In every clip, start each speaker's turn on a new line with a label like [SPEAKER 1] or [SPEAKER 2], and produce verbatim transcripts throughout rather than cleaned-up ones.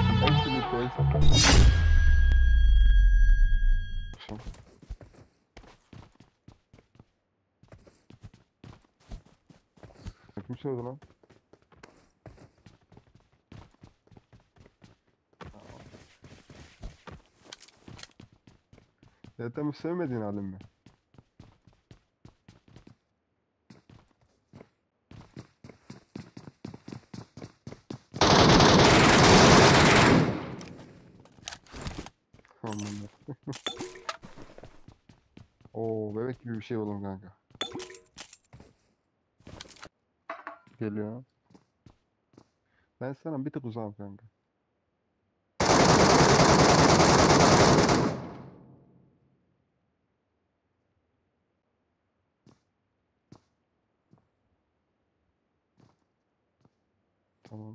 [SPEAKER 1] Hepsi bitti. Hepsi. Kim söyledi lan? Zaten sevmediğin halin mi? Aman ya. Oo, bebek gibi bir şey oğlum kanka. Geliyor. Ben sana bir tık uzağım kanka. Tamam.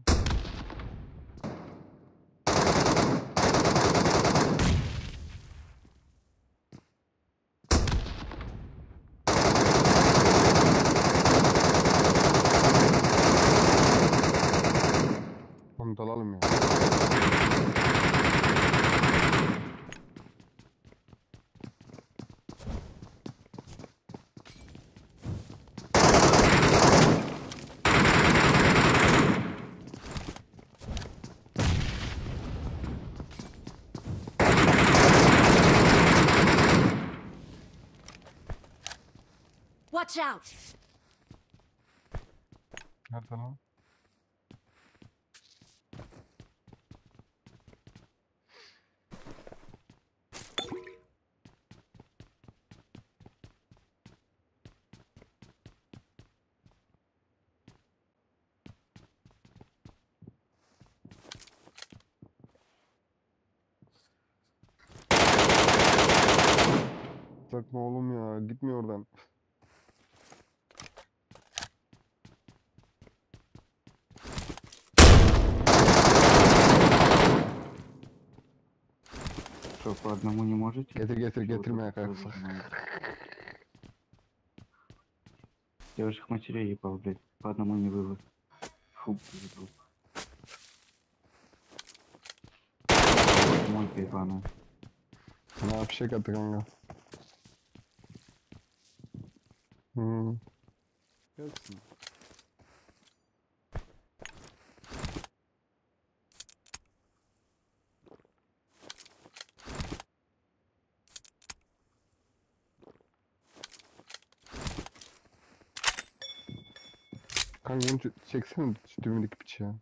[SPEAKER 1] Onu dalalım ya.
[SPEAKER 2] Watch out!
[SPEAKER 1] Nerede lan? Sakma oğlum ya. Gitmiyor oradan.
[SPEAKER 3] Что, по одному не можете?
[SPEAKER 1] Getir getir
[SPEAKER 3] Чего
[SPEAKER 1] getirmeye
[SPEAKER 3] тут тоже
[SPEAKER 1] kalksa.
[SPEAKER 3] занимаетесь? Девушек матерей ебал, блядь. По одному не вывод. Фу, ебал. Мой ебаный.
[SPEAKER 1] Ne yapacak atı kanka? Hmm. Gelsin. Kanka bunu ç- çeksene şu düğümdeki piçi ya.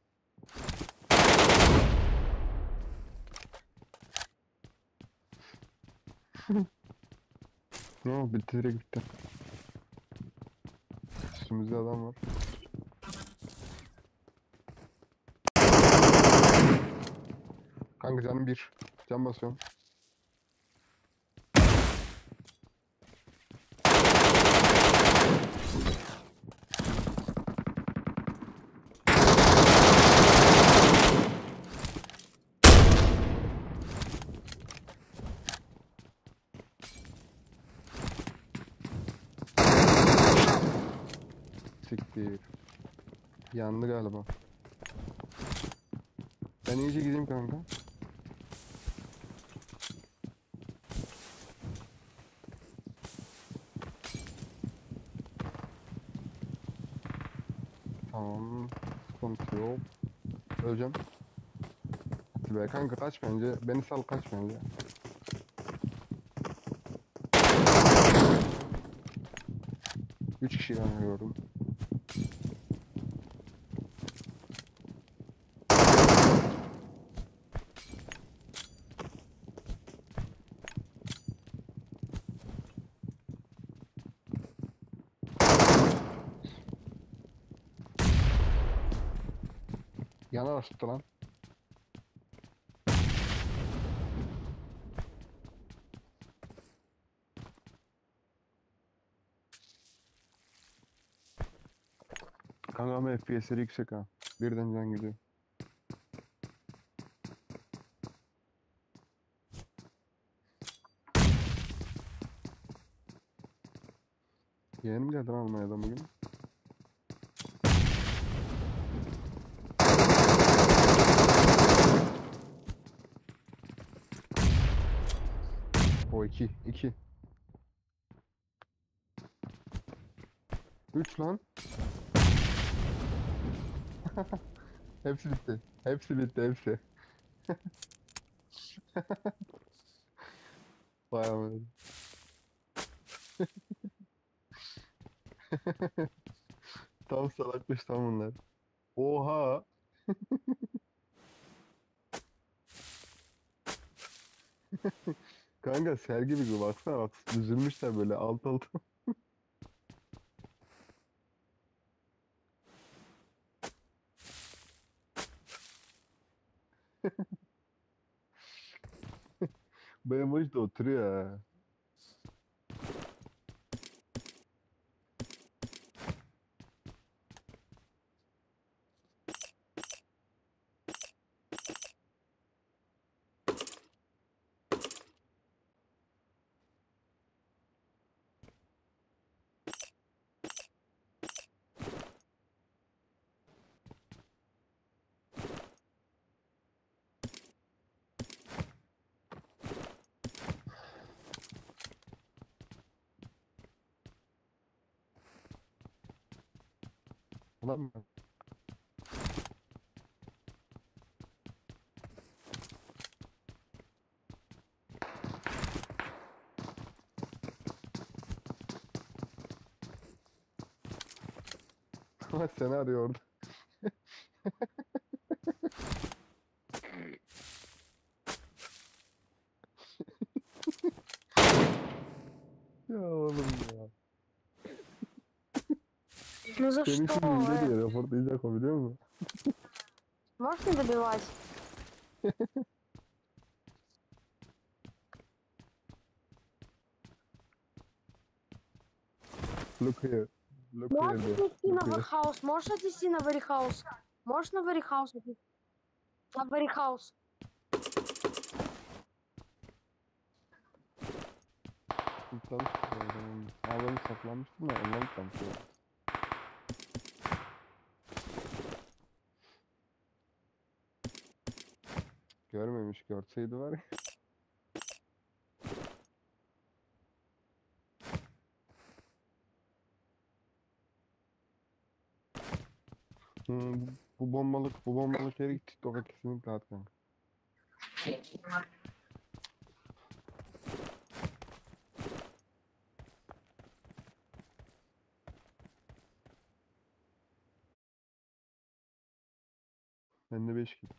[SPEAKER 1] Ne oldu? Bitti, direkt bitti. Üstümüzde adam var. Kanka canım bir. Can basıyorum. Siktir. Yandı galiba. Ben iyice gideyim kanka. Tamam. Sıkıntı yok. Öleceğim. Hadi be kanka, kaç bence. Beni sal, kaç bence. Üç kişi kanka gördüm. Yana tuttu lan. Kanka ama F P S'leri yüksek ha. Birden can gidiyor. Yeğenim geldi lan Almanya'dan bugün. O iki. iki. üç lan. Hepsi bitti. Hepsi bitti hepsi. Vay aman. Tam salakmış tam bunlar. Oha. Kanka sergi gibi baksana bak düzülmüşler böyle alt alta. Benim bu işte oturuyor ha. Ulan ben- Ama seni arıyor orada. Ya oğlum ya.
[SPEAKER 4] Ну за
[SPEAKER 1] Seni
[SPEAKER 4] что?
[SPEAKER 1] şimdi hile
[SPEAKER 4] э?
[SPEAKER 1] diye raportlayacak o biliyor musun?
[SPEAKER 4] Можешь не добивать?
[SPEAKER 1] Look here. Look here
[SPEAKER 4] Можешь
[SPEAKER 1] diyor.
[SPEAKER 4] отнести на
[SPEAKER 1] Look here.
[SPEAKER 4] вархаус? Можешь отнести на варихаус? Можешь на варихаус отнести? На варихаус.
[SPEAKER 1] Tutlamıştım. Ha ben saklanmıştım ya ondan tutlamıştım. Görmemiş görseydi var ya. Hmm, bu, bu bombalık bu bombalık yeri TikTok'a kesinlikle at kanka. Bende beş kill.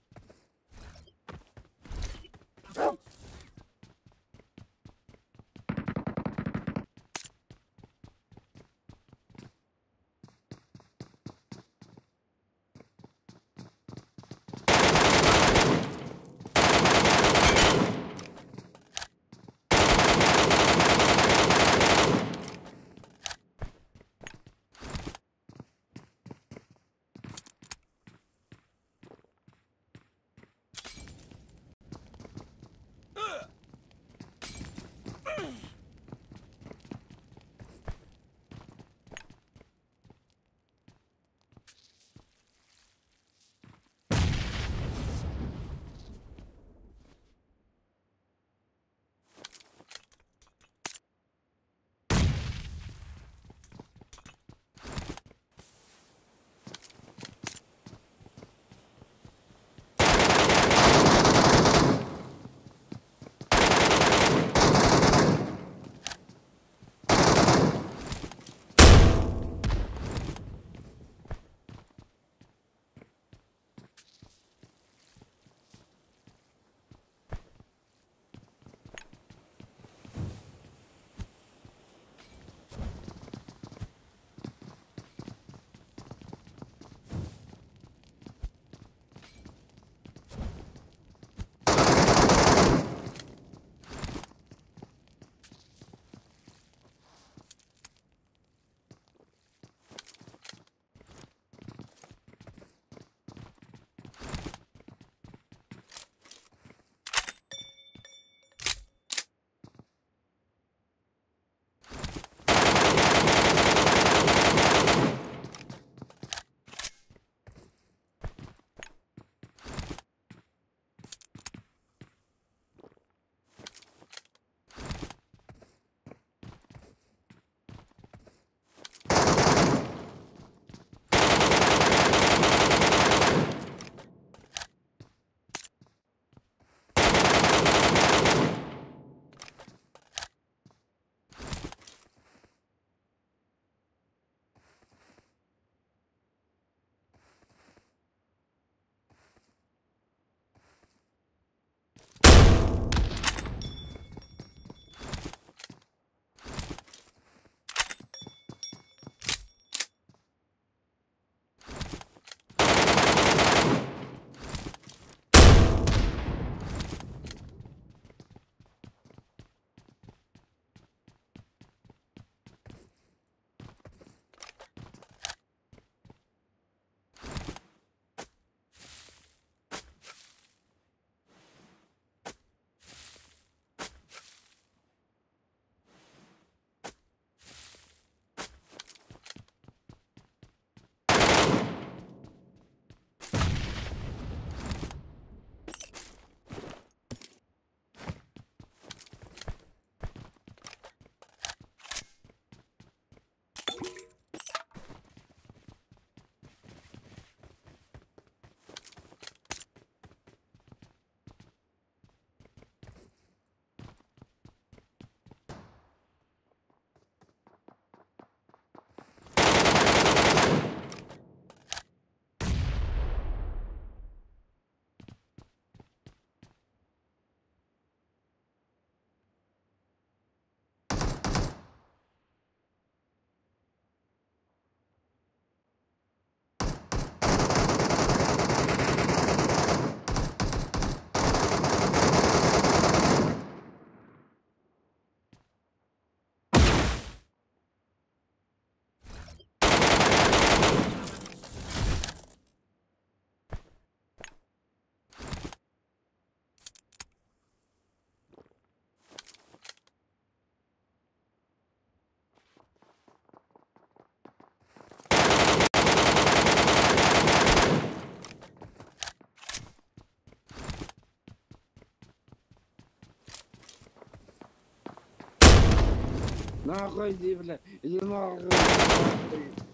[SPEAKER 5] Нахуй иди, бля. Иди нахуй.